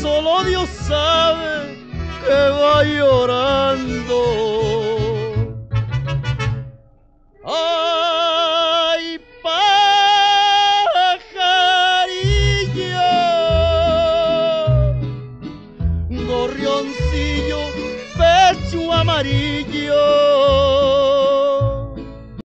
solo Dios sabe que va llorando. Ay, pajarillo, gorrioncillo, pecho amarillo,